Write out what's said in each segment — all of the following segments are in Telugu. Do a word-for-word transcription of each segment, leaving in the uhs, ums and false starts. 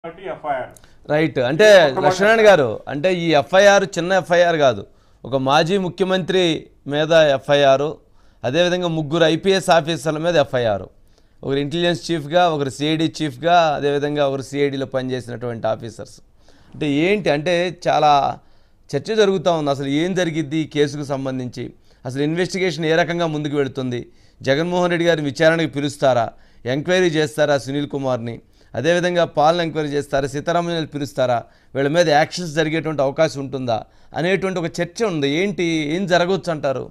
రైట్. అంటే లక్ష్మణ్ గారు, అంటే ఈ ఎఫ్ఐఆర్ చిన్న ఎఫ్ఐఆర్ కాదు, ఒక మాజీ ముఖ్యమంత్రి మీద ఎఫ్ఐఆర్, అదేవిధంగా ముగ్గురు ఐపీఎస్ ఆఫీసర్ల మీద ఎఫ్ఐఆర్, ఒకరు ఇంటెలిజెన్స్ చీఫ్గా, ఒకరు సిఐడి చీఫ్గా, అదేవిధంగా ఒకరు సిఐడిలో పనిచేసినటువంటి ఆఫీసర్స్. అంటే ఏంటి అంటే చాలా చర్చ జరుగుతూ ఉంది. అసలు ఏం జరిగిద్ది ఈ కేసుకు సంబంధించి, అసలు ఇన్వెస్టిగేషన్ ఏ రకంగా ముందుకు వెళుతుంది, జగన్మోహన్ రెడ్డి గారిని విచారణకు పిలుస్తారా, ఎంక్వైరీ చేస్తారా సునీల్ కుమార్ని, అదేవిధంగా పాలన ఎంక్వైరీ చేస్తారా, సీతారామన్ పిలుస్తారా, వీళ్ళ మీద యాక్షన్స్ జరిగేటువంటి అవకాశం ఉంటుందా అనేటువంటి ఒక చర్చ ఉంది. ఏంటి ఏం జరగవచ్చు అంటారు?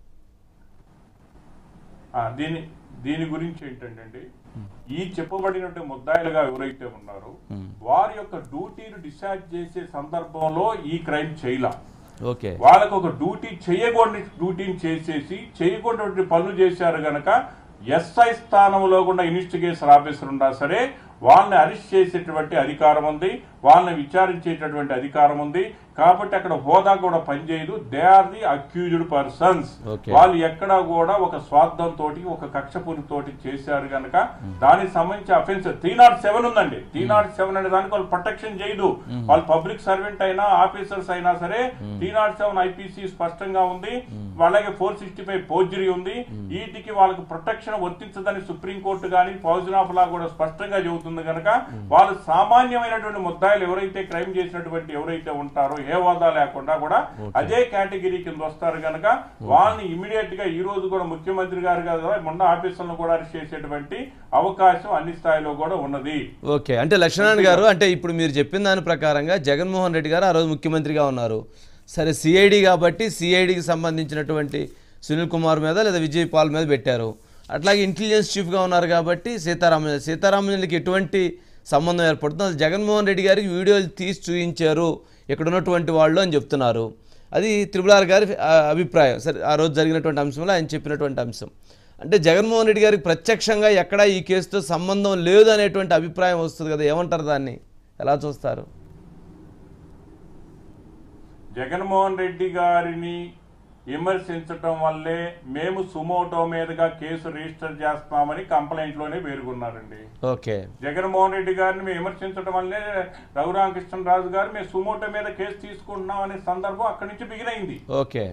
దీని దీని గురించి ఏంటంటే, ఈ చెప్పబడినట్టు ముద్దాయిలుగా ఎవరైతే ఉన్నారో వారి యొక్క డ్యూటీని డిశ్చార్జ్ చేసే సందర్భంలో ఈ క్రైమ్ చేయలా. ఓకే, వాళ్ళకు ఒక డ్యూటీ చేయకూడని డ్యూటీని చేసేసి చేయకూడనటువంటి పనులు చేశారు గనక ఎస్ఐ స్థానంలో కూడా ఇన్వెస్టిగేషన్ ఆఫీసర్ ఉన్నా సరే వాళ్ళని అరెస్ట్ చేసేటువంటి అధికారం ఉంది, వాళ్ళని విచారించేటటువంటి అధికారం ఉంది. కాబట్టి అక్కడ హోదా కూడా పనిచేయదు. They are the accused persons. వాళ్ళు ఎక్కడా కూడా ఒక స్వార్థంతో ఒక కక్షపూరితోటి చేశారు కనుక దానికి సంబంధించి అఫెన్స్ త్రీ నాట్ సెవెన్ ఉందండి. త్రీ నాట్ సెవెన్ అనే దానికి వాళ్ళు ప్రొటెక్షన్ చేయదు. వాళ్ళు పబ్లిక్ సర్వెంట్ అయినా ఆఫీసర్స్ అయినా సరే త్రీ నాట్ సెవెన్ ఐపీసీ స్పష్టంగా ఉంది. అలాగే ఫోర్ సిక్స్టీ ఫైవ్ ఫోర్జరీ ఉంది. వీటికి వాళ్ళకి ప్రొటెక్షన్ వర్తించదని సుప్రీంకోర్టు కానీ పౌజన్ ఆఫ్ లా కూడా స్పష్టంగా చెబుతుంది కనుక వాళ్ళు సామాన్యమైనటువంటి ముద్దాయిలు ఎవరైతే క్రైమ్ చేసినటువంటి ఎవరైతే ఉంటారో ఏ హోదా లేకుండా కూడా అదే కేటగిరీ కింద వస్తారు కనుక వాళ్ళని ఇమీడియట్ గా ఈ రోజు కూడా ముఖ్యమంత్రి గారు కదా మొన్న ఆఫీసర్లను కూడా అరెస్ట్ చేసేటువంటి అవకాశం అన్ని స్థాయిలో కూడా ఉన్నది. ఓకే, అంటే లక్ష్మణ్ గారు, అంటే ఇప్పుడు మీరు చెప్పిన దాని ప్రకారంగా జగన్మోహన్ రెడ్డి గారు ఆ రోజు ముఖ్యమంత్రిగా ఉన్నారు. సరే, సిఐడి కాబట్టి సిఐడికి సంబంధించినటువంటి సునీల్ కుమార్ మీద లేదా విజయ్ పాల్ మీద పెట్టారు. అట్లాగే ఇంటెలిజెన్స్ చీఫ్గా ఉన్నారు కాబట్టి సీతారామన్ సీతారామన్కి ఎటువంటి సంబంధం ఏర్పడుతుంది. జగన్మోహన్ రెడ్డి గారికి వీడియోలు తీసి చూపించారు ఇక్కడ ఉన్నటువంటి వాళ్ళు అని చెప్తున్నారు. అది త్రిపుల్ ఆర్ గారి అభిప్రాయం. సరే, ఆ రోజు జరిగినటువంటి అంశంలో ఆయన చెప్పినటువంటి అంశం. అంటే జగన్మోహన్ రెడ్డి గారికి ప్రత్యక్షంగా ఎక్కడా ఈ కేసుతో సంబంధం లేదు అనేటువంటి అభిప్రాయం వస్తుంది కదా, ఏమంటారు, దాన్ని ఎలా చూస్తారు? జగన్మోహన్ రెడ్డి గారిని విమర్శించడం వల్లే మేము సుమోటో మీదుగా కేసు రిజిస్టర్ చేస్తామని కంప్లైంట్ లోనే పేర్కొన్నారండి. ఓకే, జగన్మోహన్ రెడ్డి గారిని మేము విమర్శించడం వల్లే రఘురామకృష్ణరాజు గారు మేము సుమోటో మీద కేసు తీసుకుంటున్నాం అనే సందర్భం అక్కడి నుంచి బిగినైంది. ఓకే,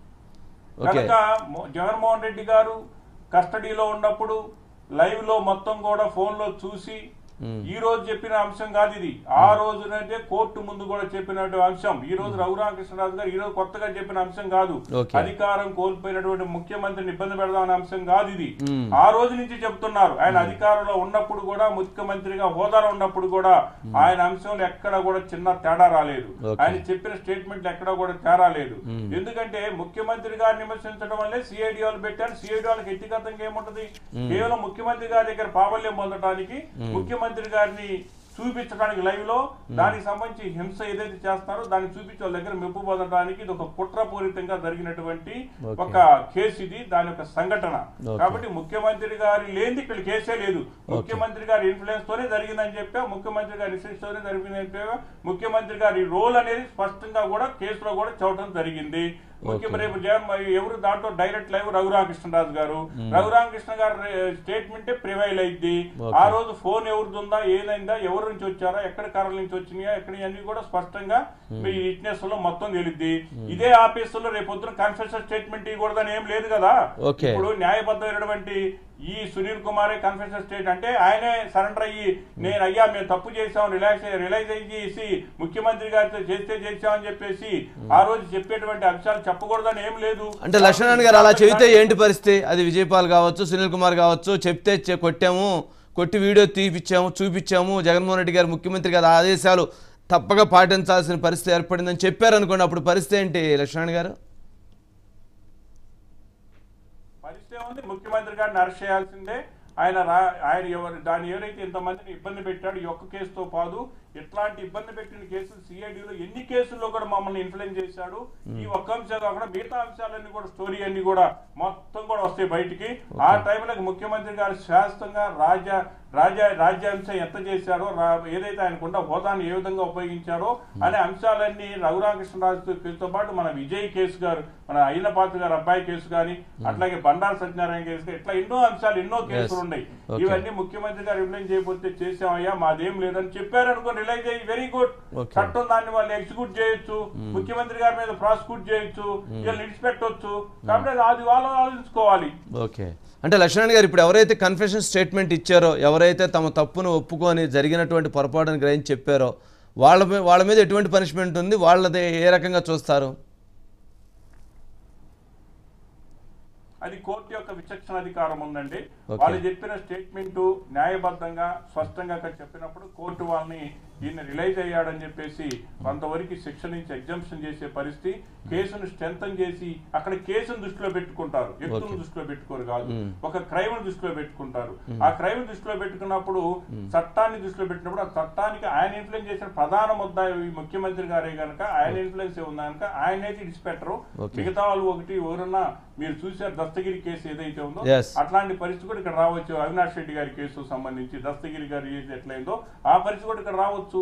కనుక జగన్మోహన్ రెడ్డి గారు కస్టడీలో ఉన్నప్పుడు లైవ్ లో మొత్తం కూడా ఫోన్ లో చూసి ఈ రోజు చెప్పిన అంశం కాదు ఇది. ఆ రోజునైతే కోర్టు ముందు కూడా చెప్పినటువంటి అంశం. ఈ రోజు రఘురామకృష్ణరాజు గారు ఈ రోజు కొత్తగా చెప్పిన అంశం కాదు. అధికారం కోల్పోయినటువంటి ముఖ్యమంత్రిని ఇబ్బంది పెడదామనే అంశం కాదు ఇది. ఆ రోజు నుంచి చెప్తున్నారు. ఆయన అధికారంలో ఉన్నప్పుడు కూడా ముఖ్యమంత్రిగా హోదాలో ఉన్నప్పుడు కూడా ఆయన అంశంలో ఎక్కడ కూడా చిన్న తేడా రాలేదు. ఆయన చెప్పిన స్టేట్మెంట్ ఎక్కడ కూడా తేడా లేదు. ఎందుకంటే ముఖ్యమంత్రి గారిని విమర్శించడం వల్లే సిఐడి వాళ్ళు పెట్టారు. సిఐడి వాళ్ళకి వ్యక్తిగతంగా ఏముంటది, కేవలం ముఖ్యమంత్రి గారి దగ్గర ప్రాబల్యం పొందడానికి, ముఖ్యమంత్రి మంత్రి గారిని చూపించడానికి లైవ్ లో దానికి సంబంధించి హింస ఏదైతే చేస్తారో దాన్ని చూపించే వాళ్ళ దగ్గర మెప్పు పొందడానికి ఇది ఒక కుట్రపూరితంగా జరిగినటువంటి ఒక కేసు ఇది, దాని యొక్క సంఘటన. కాబట్టి ముఖ్యమంత్రి గారి లేనిది ఇక్కడ కేసే లేదు. ముఖ్యమంత్రి గారి ఇన్ఫ్లుయెన్స్ తోనే జరిగిందని చెప్పా, ముఖ్యమంత్రి గారి ఇన్ఫ్లుయెన్స్ తోనే జరిగిందని చెప్పా, ముఖ్యమంత్రి గారి రోల్ అనేది స్పష్టంగా కూడా కేసులో కూడా చూడటం జరిగింది. ముఖ్యమంత్రి జగన్ ఎవరు దాంట్లో డైరెక్ట్ లైవ్ రఘురామకృష్ణరాజు గారు రఘురామకృష్ణ గారి స్టేట్మెంట్ ప్రివైల్ అయింది. ఆ రోజు ఫోన్ ఎవరిది ఉందా, ఏదైందా, ఎవరి నుంచి వచ్చారా, ఎక్కడ కారణాల నుంచి వచ్చినాయా, ఎక్కడ అన్ని కూడా స్పష్టంగా మీ విట్నెస్ లో మొత్తం తెలియద్ది. ఇదే ఆఫీసులో రేపొద్దున కన్ఫెషన్ స్టేట్మెంట్ ఇవ్వకూడదని ఏం లేదు కదా. ఇప్పుడు న్యాయబద్ధమైనటువంటి ఈ సునీల్ కుమారే కన్ఫెషన్ స్టేట్ అంటే ఆయనే సరెండర్ అయ్యి నేను అయ్యా మేము తప్పు చేసాం రిలాక్స్ రిలైజ్ అయ్యేసి ముఖ్యమంత్రి గారితో చేస్తే చేసామని చెప్పేసి ఆ రోజు చెప్పేటువంటి అంశాలు చెప్పకూడదని ఏం లేదు. అంటే లక్ష్మణ్ గారు అలా చెబితే ఏంటి పరిస్థితి? అది విజయపాల్ కావచ్చు, సునీల్ కుమార్ కావచ్చు, చెప్తే కొట్టాము, కొట్టి వీడియో తీపిచ్చాము, చూపించాము, జగన్మోహన్ రెడ్డి గారు ముఖ్యమంత్రి గారి ఆదేశాలు తప్పగా పాటించాల్సిన పరిస్థితి ఏర్పడిందని చెప్పారు అనుకోండి, అప్పుడు పరిస్థితి ఏంటి లక్ష్మణ్ గారు? ముఖ్యమంత్రి గారిని అరెస్ట్ చేయాల్సిందే. ఆయన ఆయన ఎవరు దాన్ని ఎవరైతే ఇంతమందిని ఇబ్బంది పెట్టాడు ఈ ఒక్క కేసుతో పాటు ఇట్లాంటి ఇబ్బంది పెట్టిన కేసులు సిఐడిలో ఎన్ని కేసుల్లో కూడా మమ్మల్ని ఇన్ఫ్లుయెన్స్ చేశాడు. ఈ ఒక్క అంశం కాకుండా మిగతా అంశాలన్నీ కూడా స్టోరీ అన్ని కూడా మొత్తం కూడా వస్తాయి బయటికి. ఆ టైంలో ముఖ్యమంత్రి గారు శాస్త్రంగా రాజ్య రాజ్య రాజ్యాంశం ఎంత చేశారో, ఏదైతే ఆయనకుండా హోదాను ఏ విధంగా ఉపయోగించారో అనే అంశాలన్నీ రఘురామకృష్ణరాజు కేసుతో పాటు మన విజయ్ కేసు గారు, మన అయిన పాత్ర గారు అబ్బాయి కేసు కానీ, అట్లాగే బండారు సత్యనారాయణ కేసు కానీ, ఇట్లా ఎన్నో అంశాలు ఎన్నో కేసులు ఉన్నాయి. ఇవన్నీ ముఖ్యమంత్రి గారు రిలైజ్ చేయకపోతే చేసామయ్యా మాదేం లేదని చెప్పారనుకో, రిలైజ్ అయ్యి వెరీ గుడ్. చట్టం దాన్ని వాళ్ళు ఎగ్జిక్యూట్ చేయొచ్చు, ముఖ్యమంత్రి గారి మీద ప్రాసిక్యూట్ చేయొచ్చు, వీళ్ళు ఇడిచిపెట్టవచ్చు. కాబట్టి అది వాళ్ళు ఆలోచించుకోవాలి. ఓకే, అంటే లక్ష్మణ్ గారు ఇప్పుడు ఎవరైతే కన్ఫెషన్ స్టేట్మెంట్ ఇచ్చారో, ఎవరైతే తమ తప్పును ఒప్పుకొని జరిగినటువంటి పొరపాటును గ్రహించి చెప్పారో వాళ్ళ వాళ్ళ మీద ఎటువంటి పనిష్మెంట్ ఉంది, వాళ్ళది ఏ రకంగా చూస్తారు? అది కోర్టు యొక్క విచక్షణ అధికారం ఉందండి. వాళ్ళు చెప్పిన స్టేట్మెంట్ న్యాయబద్ధంగా స్పష్టంగా చెప్పినప్పుడు కోర్టు వాళ్ళని ఈయన రిలైజ్ అయ్యాడని చెప్పేసి కొంతవరకు శిక్ష నుంచి ఎగ్జంప్షన్ చేసే పరిస్థితి, కేసును స్ట్రెంథన్ చేసి అక్కడ కేసును దృష్టిలో పెట్టుకుంటారు, వ్యక్తులను దృష్టిలో పెట్టుకోరు కాదు, ఒక క్రైమ్ దృష్టిలో పెట్టుకుంటారు. ఆ క్రైమ్ దృష్టిలో పెట్టుకున్నప్పుడు చట్టాన్ని దృష్టిలో పెట్టినప్పుడు ఆ చట్టానికి ఆయన ఇన్ఫ్లుయెన్స్ చేసిన ప్రధాన ముద్దా ముఖ్యమంత్రి గారే కనుక ఆయన ఇన్ఫ్లుయెన్స్ ఉంది కనుక ఆయన అయితే ఇడిచిపెట్టరు. మిగతా వాళ్ళు ఒకటి ఎవరన్నా మీరు చూసారు దస్తగిరి కేసు ఏదైతే ఉందో అట్లాంటి పరిస్థితి కూడా ఇక్కడ రావచ్చు. అవినాష్ రెడ్డి గారి కేసు సంబంధించి దస్తగిరి గారి ఎట్లయిందో ఆ పరిస్థితి కూడా ఇక్కడ రావచ్చు.